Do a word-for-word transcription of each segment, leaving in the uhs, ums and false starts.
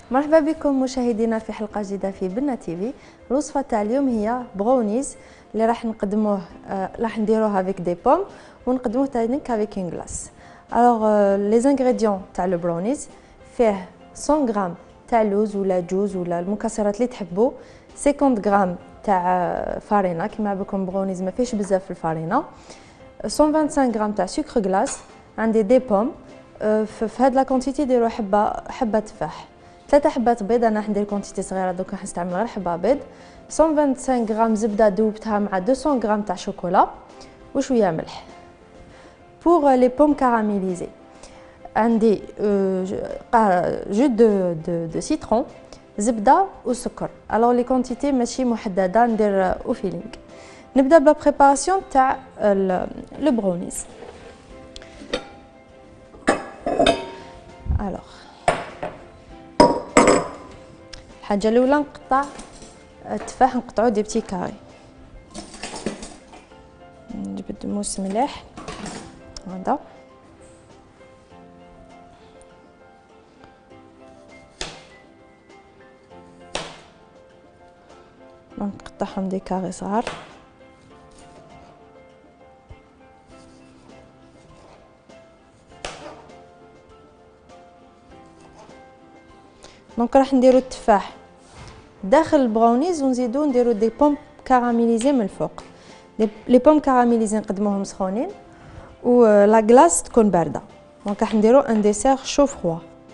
مرحبا بكم مشاهدينا في حلقه جديده في بنا تيفي. الوصفه تاع اليوم هي براونيز اللي راح نقدموه آه راح نديروه افيك دي بوم ونقدموه تانيك افيك اون غلاس. الوغ لي زانغريديون تاع لو براونيز فيه مية غرام تاع اللوز ولا جوز ولا المكسرات اللي تحبوا، خمسين غرام تاع فارينه كيما بكم براونيز ما فيش بزاف في الفارينه، مية وخمسة وعشرين غرام تاع سكر غلاس، عندي دي بوم. في هاد لا كونتيتي ديروا حبه حبه تفاح، ثلاثه حبات بيض، انا حندير كونتيتي صغيره دوك راح نستعمل غير حبه بيض، مية وخمسة وعشرين غرام زبده ذوبتها مع مئتين غرام تاع شوكولا وشويه ملح. بور لي بوم كاراميليزي عندي جو دو دو دو سيترون، زبده وسكر. الوغ لي كونتيتي ماشي محدده، ندير او فيلينغ. نبدا بلا بريباراسيون تاع لو براونيز. الوغ الحاجه الاولى نقطع التفاح، نقطعو دي بتي كاري، نجبد موس مليح هذا، نقطعهم دي كاري صغار. دونك راح نديرو التفاح داخل البراونيز ونزيدو نديرو دي بوم كاراميليزي من الفوق. لي بوم كاراميليزي نقدموهم سخونين و لا غلاس تكون بارده، دونك راح نديرو ان ديسير شو فروا.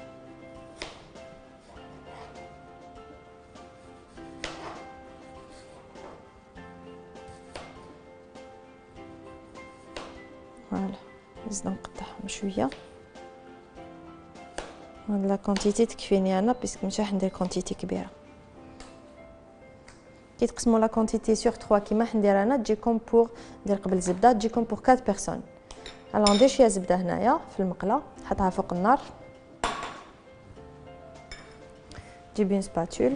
فوالا نزيد نقطعهم شويه، هاد لا كونتيتي تكفيني انا بيسك ماشي راح ندير كونتيتي كبيره. كي تقسموا لا كونتيتي سور ثلاثة كيما راح ندير انا تجيكم بور ندير قبل الزبده تجيكم بور أربعة بيرسون. الوغ ندير شويه زبده هنايا في المقله، نحطها فوق النار، جيب اون سباتول،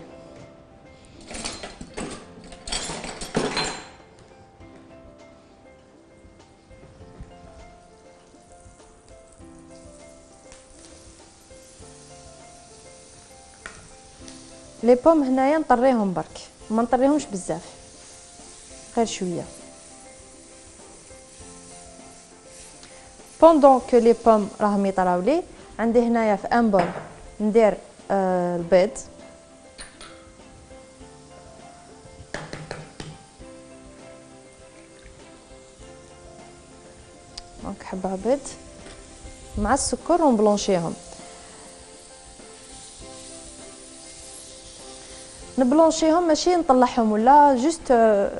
لي بوم هنايا نطريهم برك، ما نطريهمش بزاف، غير شويه. بوندون كو لي بوم راهم يطراو لي، عندي هنايا في ان بول ندير آه البيض، دونك حبه بيض مع السكر ونبلونشيهم. نبلونشيهم ماشي نطلعهم ولا جوست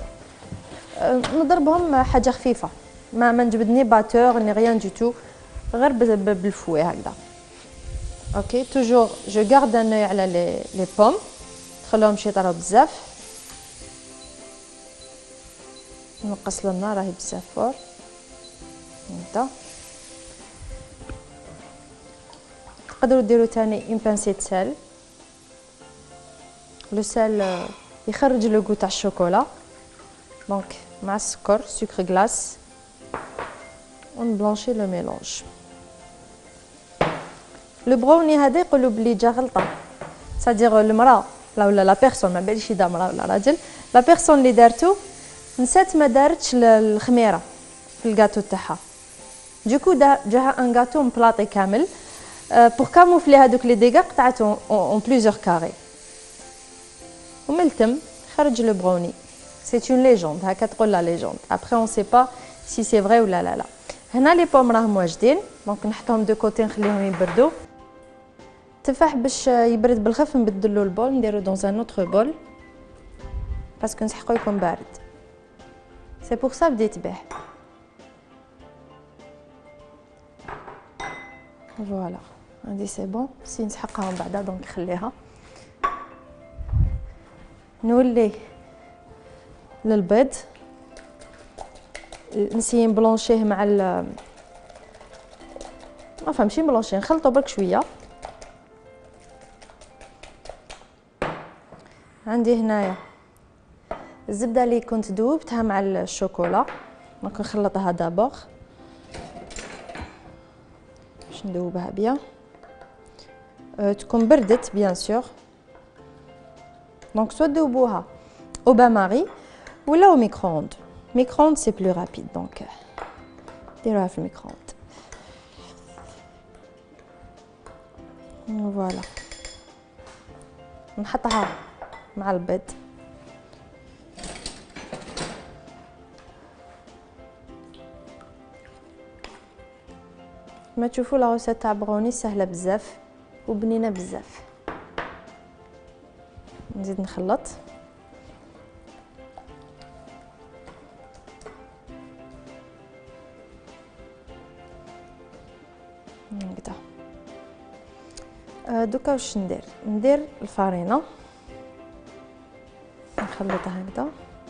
نضربهم حاجه خفيفه، ما ما نجبد ني باتور ني ريان دو تو، غير بالفوي هكذا. اوكي توجور جو غارد ان اوي على لي لي بوم، نخليهم يطراو بزاف، نقص لنا راهي بزاف فور هكذا. تقدروا ديروا تاني اون بانسيت سال، لو سال يخرج لو غو تاع الشوكولا، دونك مع السكر سكر غلاس ونبلونشي لو ميلونج. لو براوني هذا يقولوا بلي جا غلطه، سادير المراه لا ولا لا بيرسون، ما باليش اذا مراه ولا راجل، لا بيرسون اللي دارتو نسات ما دارتش الخميره في الكاطو تاعها، دوكو جاها ان كاطو مبلاطي كامل. بور كاموفلي هذوك لي ديغا قطعته اون بليزيور كاري، ومن التم خرج لو براوني. سي اون ليجوند، هكا تقول لا ليجوند، ابري اون سي با سي سي فري ولا لا لا. هنا لي بوم راهم واجدين، دونك نحطهم دو كوتي نخليهم يبردوا. التفاح باش يبرد بالخف نبدلو البول، نديرو دون ان اوتر بول باسكو نسحقو يكون بارد، سي بور سا بديت بيه. فوالا هادي سي بون، سي نسحقها من بعدا دونك نخليها. نولي للبيض، نسي نبلونشيه مع ال ما فهمتش نبلونشيه، نخلطو برك شويه. عندي هنايا الزبده اللي كنت ذوبتها مع الشوكولا، دونك نخلطها دابور باش ندوبها بيان. تكون بردت بيان سور. دونك سوا تذوبوها او بان ماري ولا او ميكرووند. ميكرووند سي بلو رابيد دونك ديروها في الميكرووند. فوالا نحطها مع البيض. ما تشوفوا لا روسيت تاع بغوني سهله بزاف وبنينه بزاف. نزيد نخلط. هكذا. دوكا واش ندير؟ ندير الفرينه نخلطها هكذا.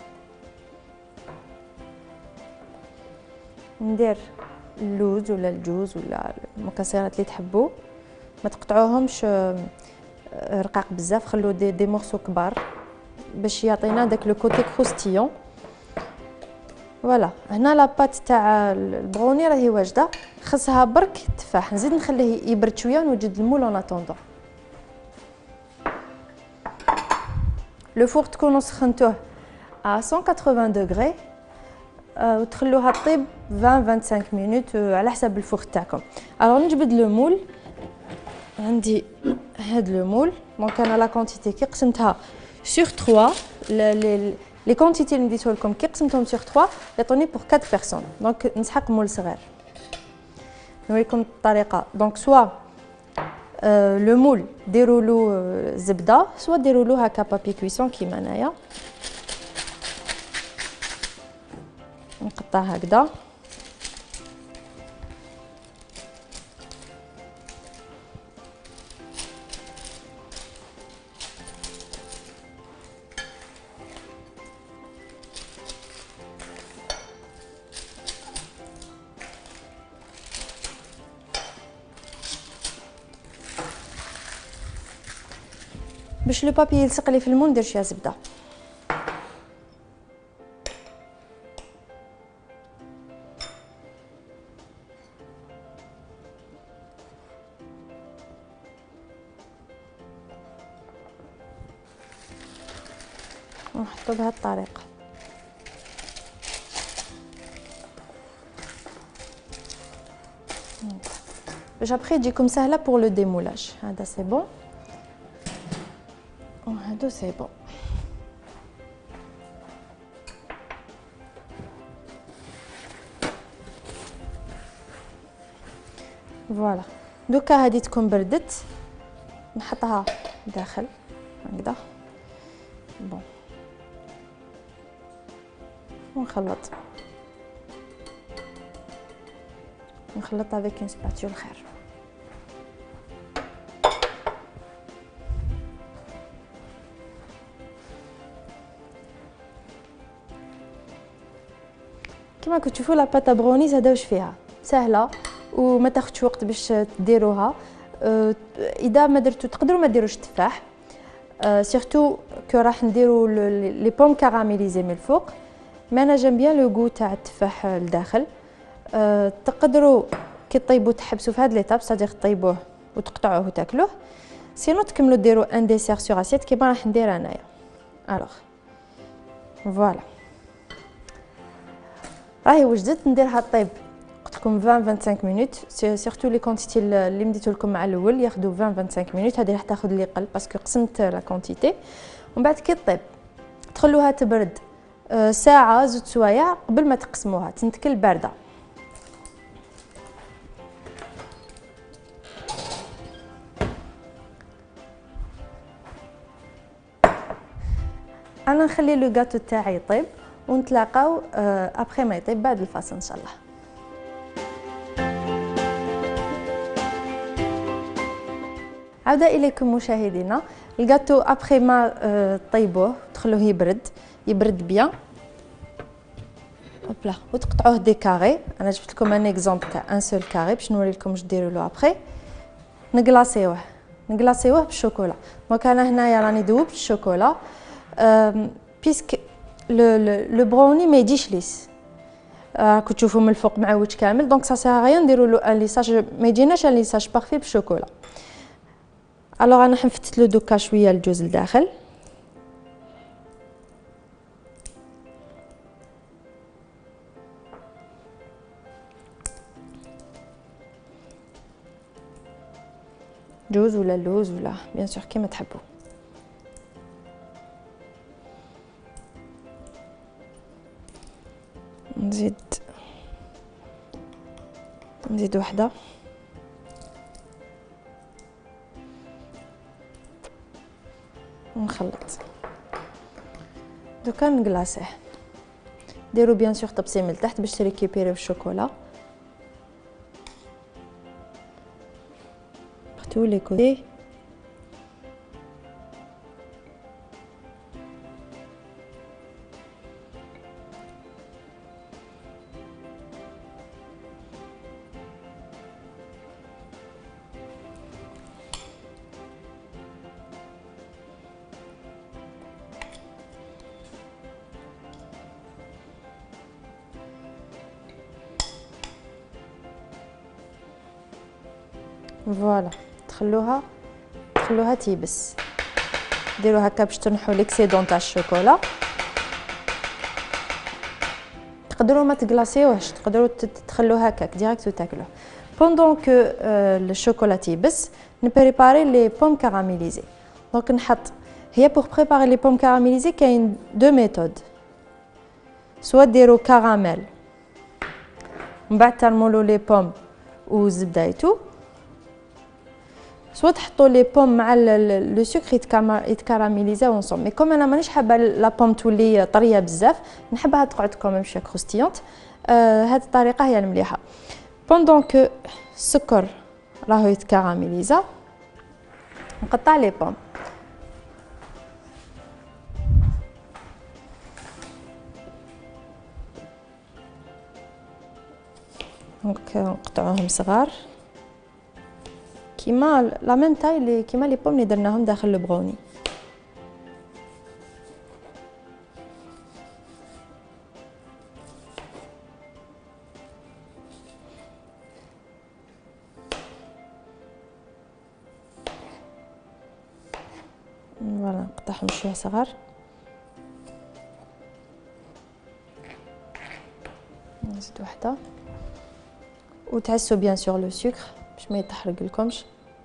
ندير اللوز ولا الجوز ولا المكسرات اللي تحبوا، ما تقطعوهمش رقاق بزاف، خلو دي, دي مورسو كبار باش يعطينا داك لو كوتي كروستيون. فوالا هنا لاباط تاع البغوني راهي واجده، خصها برك تفاح. نزيد نخليه يبرد شويه ونوجد المول اون اتوندون. لو فور تكونوا سخنتوه à مية وثمانين دوغري وتخلوها طيب عشرين خمسة وعشرين مينوت على حسب الفور تاعكم. الوغ نجبد لو مول. عندي هاد لو مول دونك انا لا كونتيتي كي قسمتها سور ثلاثة. لي لي كونتيتي اللي نديتهم لكم كي قسمتهم سور ثلاثة يعطوني بور أربعة بيرسون. دونك نسحق مول صغير. نوريكم الطريقه. دونك سوا آه لو مول ديروا له زبده، سوا ديروا له هكا بابي كويسون كيما انايا. نقطع هكذا. باش لو بابي يلصق لي في المول ندير شويه زبده. ونحطو بهذه الطريقه. باش ابخي تجيكم سهله بور لو ديمولاج. هذا سي بون وهادو سي بون. فوالا دوكا هادي تكون بردت نحطها داخل هكذا. بون ونخلط نخلط افيك اون سباتول خير. كما كتشوفوا لا باتا برونيز هذا واش فيها سهله وما تاخذش وقت باش ديروها. أه اذا ما درتو تقدروا ما ديروش التفاح. أه سيرتو كو راح نديرو لي بوم كاراميليزي من الفوق. ما انا جيم بيان لو غو تاع التفاح لداخل. أه تقدروا كي طيبوا تحبسوا في هاد ليطاب صادير طيبوه وتقطعوه وتاكلوه. سينو تكملوا ديروا ان ديسير سور اسيت كيما راح ندير انايا. الوغ فوالا راهي وجدت. نديرها طيب قلت لكم عشرين خمسة وعشرين مينوت. سيرتو لي كونتيتي اللي مديتو لكم مع الاول ياخذوا عشرين خمسة وعشرين مينوت. هذه راح تاخذ لي قل باسكو قسمت لا كونتيتي. ومن بعد كي طيب تخلوها تبرد ساعه زوج سوايع قبل ما تقسموها تنتكل بارده. انا نخلي لو غاتو تاعي يطيب ونتلاقاو ابخي ما يطيب بعد الفاصل ان شاء الله. عودة اليكم مشاهدينا. الغاتو ابخي ما طيبوه تخلوه يبرد يبرد بيان. هوبلا وتقطعوه دي كاري. انا جبت لكم ان اكزومبل تاع ان سول كاري باش نوري لكم واش ديروا له ابخي. نكلاصيوه نكلاصيوه بالشوكولا. دونك انا هنايا راني ذوبت الشوكولا بيسك لو لو براوني ما يجيش ليس. راكم تشوفوا من الفوق معوج كامل. دونك سا سيغ ريان نديروا له ان ليساج ما يجيناش ان ليساج بارفي بالشوكولا. الوغ انا حنفتتلو دوكا شويه الجوز لداخل. جوز ولا اللوز ولا بيان سور كيما تحبوا. نزيد نزيد وحده ونخلط. دوكا نكلاصيه. ديروا بيان سور طبسيه من التحت باش تريكيبيريو الشوكولا. tous les côtés. فوالا تخلوها تخلوها تيبس. ديروا هكا باش تنحوا ليكسيدون تاع الشوكولا. تقدروا ما تكلاصيوهش، تقدروا تخلوه هكاك ديريكت وتاكلوه. بوندون كو الشوكولا تيبس نبريباري لي بوم كاراميليزي. دونك نحط هي بور بريباري لي بوم كاراميليزي كاين دو ميثود. سوا ديروا كراميل من بعد ترمولو لي بوم والزبده ايتو، سوا تحطوا لي بوم مع لو سكر يتكراميليزاو اونصومبل. مي كوم انا مانيش حابه لا بوم تولي طريه بزاف، نحبها تقعد كوميم شويه كروستيونت. آه هذه الطريقه هي المليحه. بوندون كو السكر راهو يتكراميليزا نقطع لي بوم. دونك نقطعوهم صغار كيما لا ميم تاي لي كيما لي بوم اللي درناهم داخل البغوني. فوالا نقطعهم شويه صغار. نزيد وحده وتعسوا بيان سور لو سكر باش ما يتحرق لكمش.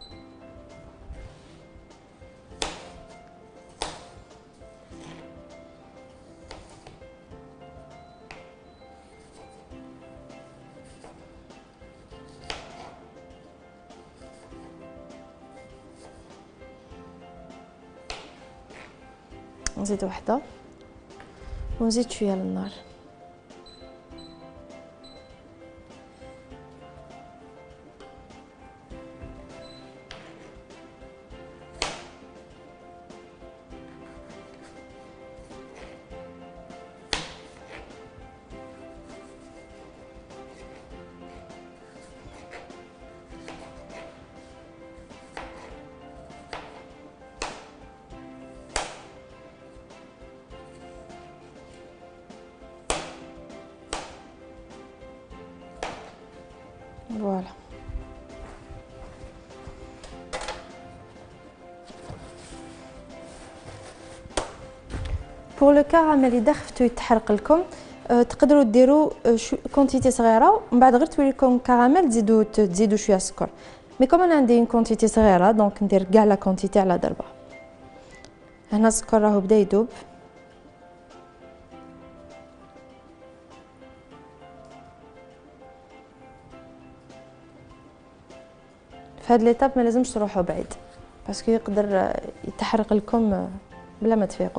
نزيد وحده ونزيد شويه للنار. فوالا بور لو كراميل اذا خفتو يتحرق لكم أه تقدروا ديروا كونتيتي صغيره ومن بعد غير تولي لكم كراميل تزيدوا تزيدوا شويه سكر. مي كوم انا عندي كونتيتي صغيره دونك ندير كاع لا كونتيتي على ضربه. هنا السكر راهو بدا يذوب. في هاد ليطاب ما لازمش تروحوا بعيد باسكو يقدر يتحرق لكم بلا ما تفيقوا.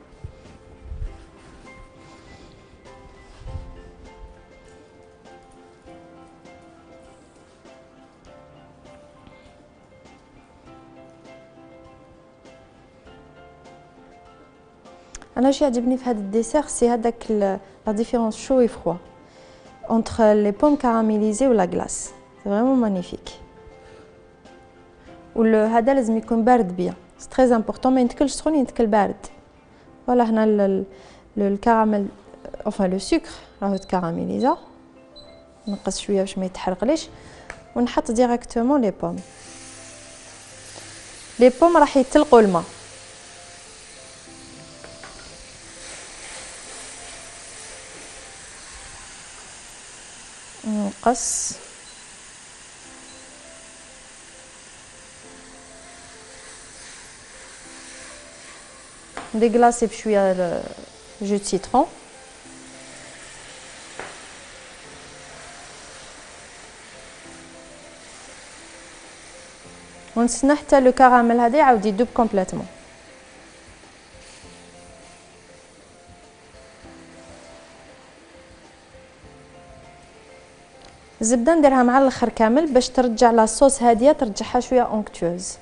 انا واش يعجبني في هذا الديسير سي هذاك لا ديفيرونس شو و فروا اونتر لي بوم كاراميليزي و لا غلاس. سي فريمون مانيفيك. وهذا لازم يكون بارد بيان، سي تري امبورطون. ما ينتكلش سخون، ينتكل بارد. فوالا هنا الكراميل اوفان لو سكر راهو تكراميليزا. نقص شويه باش ما يتحرقليش ونحط ديريكتومون لي بوم. لي بوم راح يتلقوا الماء. نقص ديغلاسي بشويه جو دو سيترون. ونستنى حتى لو كراميل هذا يعاود يذوب كومبليتوم. الزبده نديرها مع الاخر كامل باش ترجع لاصوص هاديه، ترجعها شويه اونكتوز.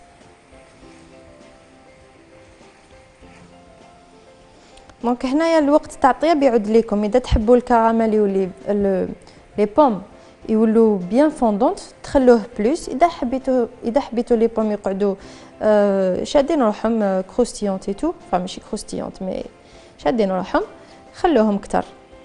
دونك هنايا الوقت تاع الطياب يعود ليكم. اذا تحبوا الكراميل يولي لي بوم يولوا بيان فوندونت تخلوه بلوس. اذا حبيتو اذا حبيتو لي بوم يقعدوا آه شادين روحهم كروستيونت اي تو، فا ماشي كروستيونت مي شادين روحهم، خلوهم كتر.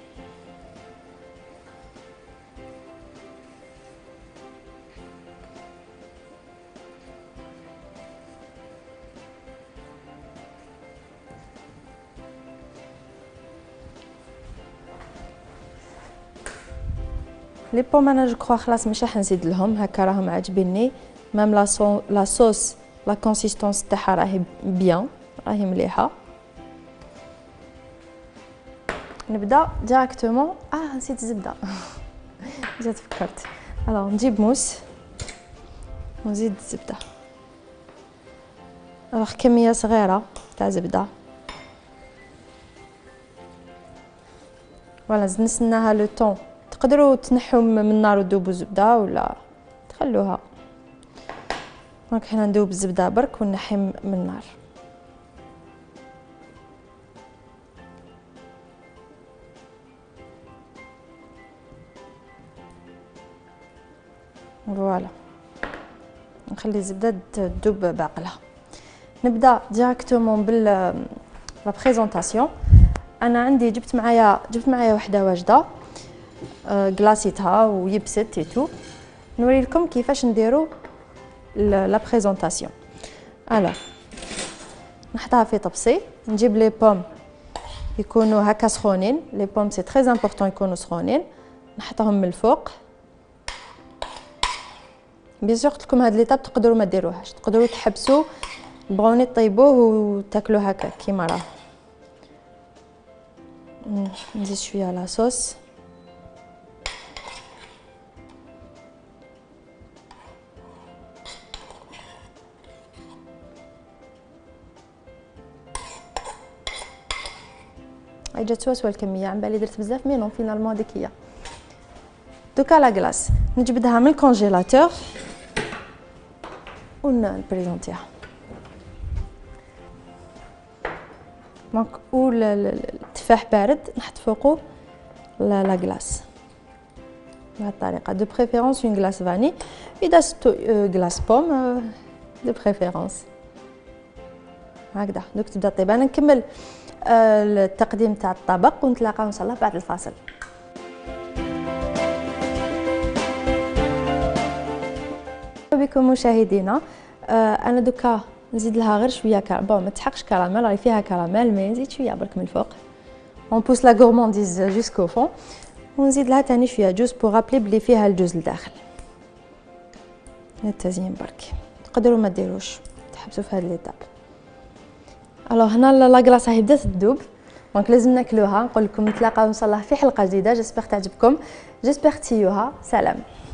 لي بوم انا جو كخوا خلاص مش راح نزيد لهم، هكا راهم عاجبيني. ميم لا صو لا صوص لا كونسيستونس تاعها راهي بيان، راهي مليحه. نبدا ديريكتومون. اه نسيت الزبده جات فكرت. الوغ نجيب موس ونزيد الزبده. الوغ كميه صغيره تاع زبده. فوالا زيد نستناها لو طون. تقدروا تنحوا من النار وتذوبوا الزبده ولا تخلوها. دونك حنا ندوب الزبده برك ونحي من النار. فوالا نخلي الزبده تذوب بعقلها. نبدا ديريكتومون بال لا بريزونطاسيون. انا عندي جبت معايا جبت معايا وحده واجده غلاسيتها ويبست ايتو. نوري لكم كيفاش نديرو لا بريزونطاسيون. الوغ نحطها في طبسي. نجيب لي بوم يكونوا هكا سخونين. لي بوم سي تري امبورطون يكونوا سخونين. نحطهم من الفوق. بيان سور قلت لكم هاد ليطاب تقدروا ما ديروهاش، تقدروا تحبسوا البغوني طيبوه وتاكلوه هكا كيما راه. نزيد شويه لاصوص. هاي جات سوا سوا الكميه، عم بالي درت بزاف مي نون فينالمون هذيك هي. دوكا لا كلاص نجبدها من الكونجيلاتور ونبريزونتيها. دونك و التفاح بارد نحط فوقو لا كلاص بهذه الطريقه. دو بريفيرونس اون كلاص فاني، اذا ستو كلاص بوم دو بريفيرونس هكذا. دوك تبدا طيب. انا نكمل التقديم تاع الطبق ونتلاقاو ان شاء الله بعد الفاصل. مرحبا بكم مشاهدينا. انا دوكا نزيد لها غير شويه كراميل. ما تحقش كراميل، راهي فيها كراميل مي نزيد شويه برك من الفوق. اون بوس لا غورمانديز جوسكو فون. ونزيد لها تاني شويه جوز بوغ رابلي بلي فيها الجوز لداخل. التزيين برك تقدروا ما ديروش، تحبسوا في هذا ليطاب. الوغ هنا لا كلاص راهي بدات تذوب، دونك لازم ناكلوها. نقول لكم نتلاقاو ان شاء الله في حلقه جديده. جيسبر تعجبكم، جيسبر تسيوها. سلام.